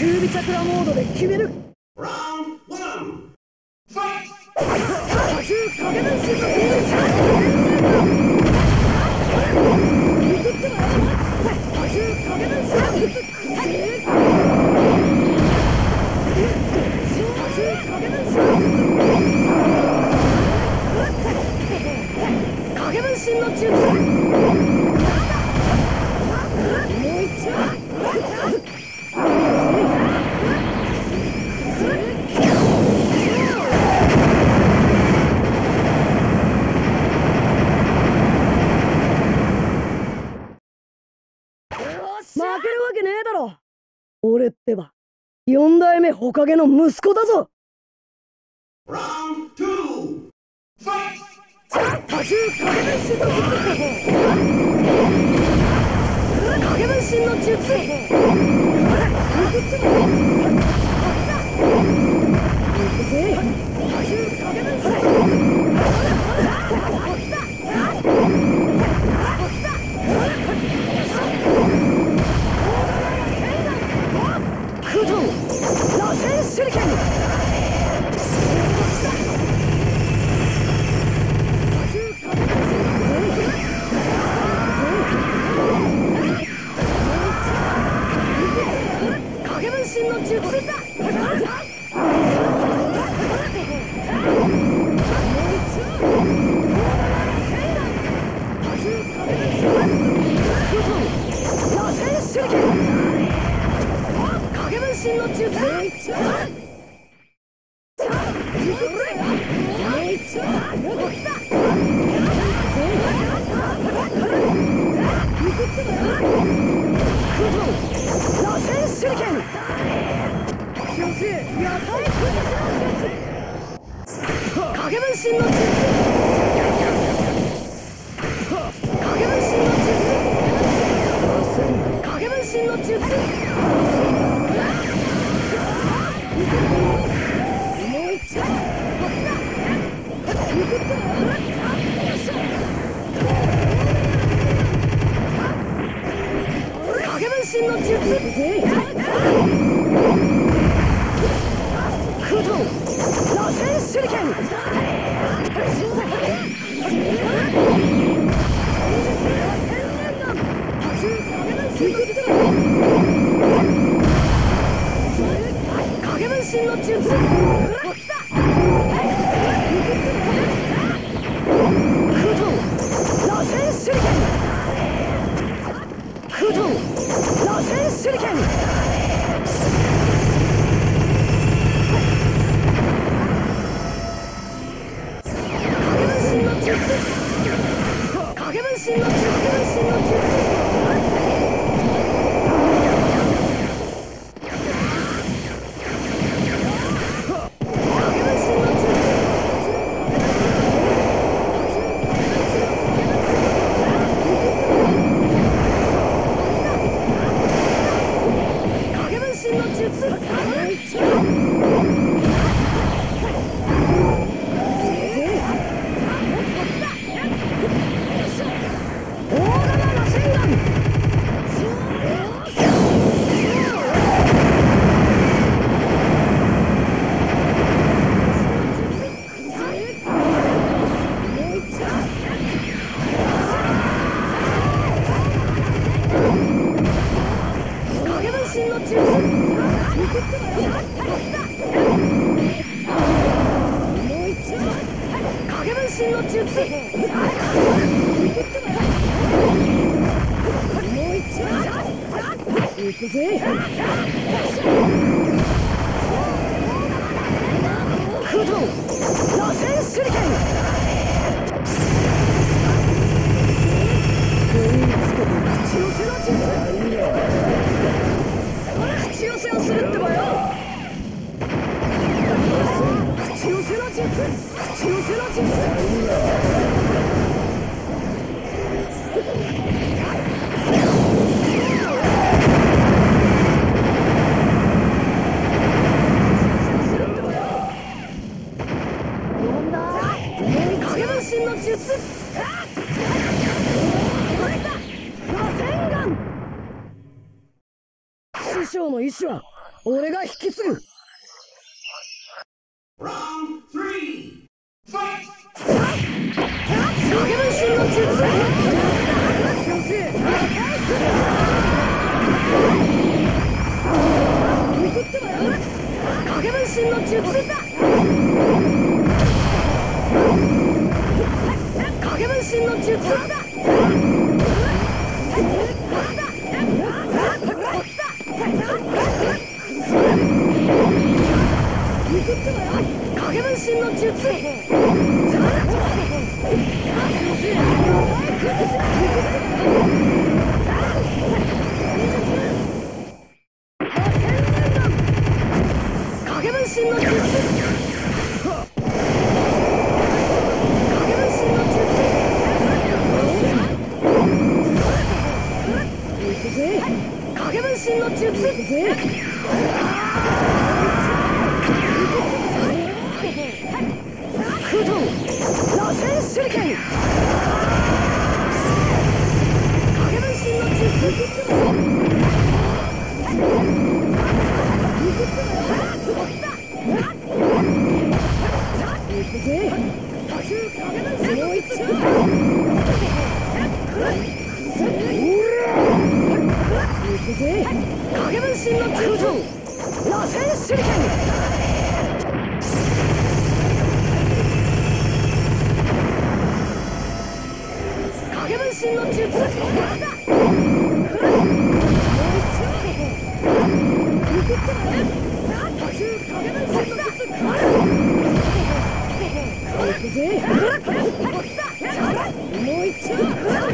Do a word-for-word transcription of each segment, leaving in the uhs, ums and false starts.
九尾チャクラモードで決める。多重影分身のビールチャージ。受けてもらう。多重影分身のビールチャージ。影分身の術。もう一丁。負けるわけねえだろ。俺ってば四代目火影の息子だぞ。多重影分身の術。影分身の術。行くぜ。多重影分身。空洞螺旋手裏剣。影分身の術。影分身の術。影分身の術。影分身の術。影分身の術。空洞螺旋手裏剣。影分身の術。空洞螺旋手裏剣。空洞螺旋手裏剣。影分身の術。影分身の術。もう一丁。行くぜ。空洞螺旋手裏剣。口寄せの術。口寄せをするってばよ。口寄せの術。口寄せの術。なんだ。影分身の術。螺旋丸。師匠の意志は俺が引き継ぐ。影分身の術。影分身の術だ。影分身の術だ。影分身の術。影分身の術。影分身の術。空洞螺旋手裏剣。影分身の術。影分身の術。螺旋手裏剣。影分身の術。もう一丁。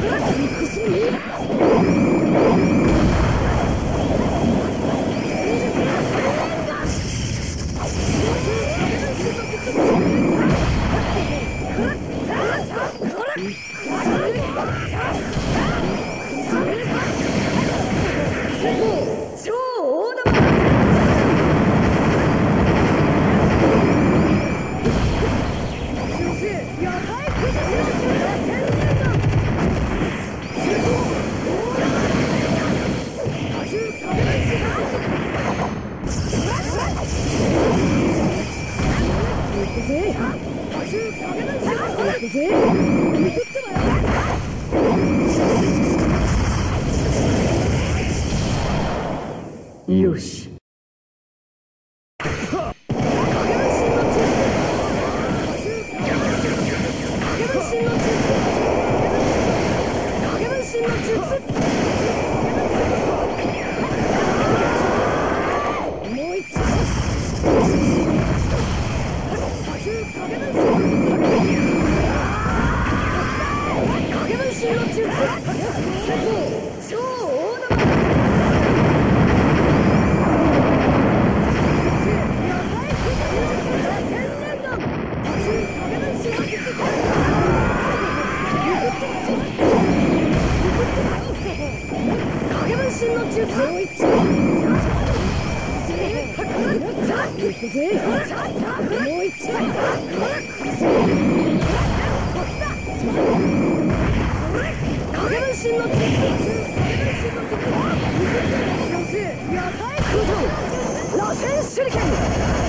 よし。螺旋手裏剣。